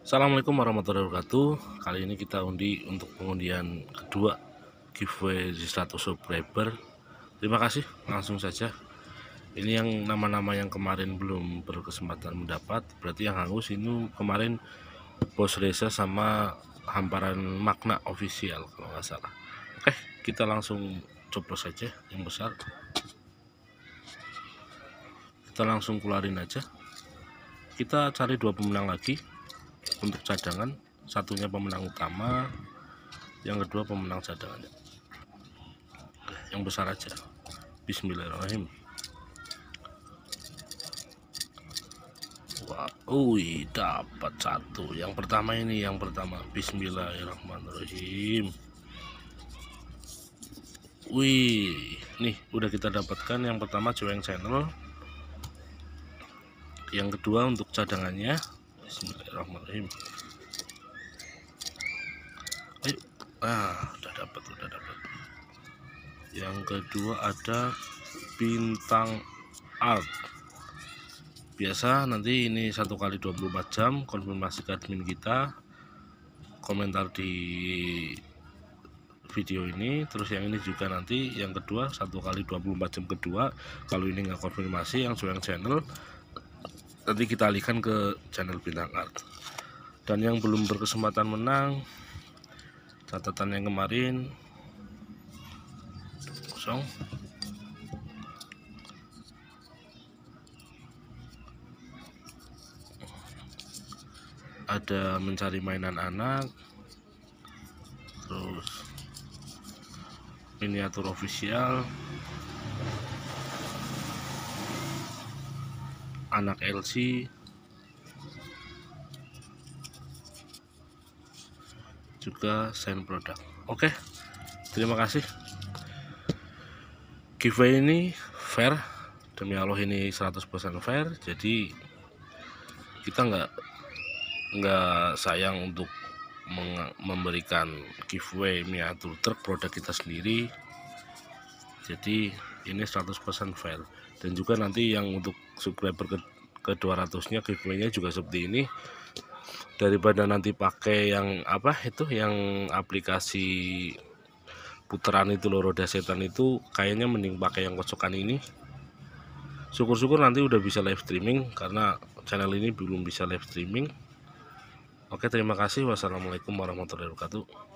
Assalamualaikum warahmatullahi wabarakatuh. Kali ini kita undi untuk pengundian kedua giveaway di 100 subscriber. Terima kasih, langsung saja. Ini yang nama-nama yang kemarin belum berkesempatan mendapat, berarti yang hangus ini kemarin Bos Reza sama Hamparan Makna official kalau nggak salah. Oke, kita langsung coblos saja yang besar. Kita langsung keluarin aja. Kita cari dua pemenang lagi. Untuk cadangan, satunya pemenang utama, yang kedua pemenang cadangan. Yang besar aja. Bismillahirrahmanirrahim. Wah, dapat satu. Yang pertama ini, yang pertama. Bismillahirrahmanirrahim. Wih, nih udah kita dapatkan yang pertama Cueng Channel. Yang kedua untuk cadangannya. Bismillahirrahmanirrahim. Ayo. Udah dapat. Yang kedua ada Bintang Art. Biasa nanti ini 1 kali 24 jam konfirmasi ke admin kita, komentar di video ini. Terus yang ini juga nanti yang kedua 1 kali 24 jam kedua, kalau ini nggak konfirmasi yang Cueng Channel nanti kita alihkan ke channel Bintang Art. Dan yang belum berkesempatan menang, catatan yang kemarin kosong. Ada mencari mainan anak, terus miniatur official, anak LC, juga sign produk. Oke, terima kasih. Giveaway ini fair, demi Allah ini 100% fair. Jadi kita nggak sayang untuk memberikan giveaway miniatur truk produk kita sendiri. Jadi ini 100% fair. Dan juga nanti yang untuk subscriber ke 200-nya giveaway-nya juga seperti ini. Daripada nanti pakai yang yang aplikasi putaran itu loh, roda setan itu, kayaknya mending pakai yang kocokan ini. Syukur-syukur nanti udah bisa live streaming, karena channel ini belum bisa live streaming. Oke, terima kasih. Wassalamualaikum warahmatullahi wabarakatuh.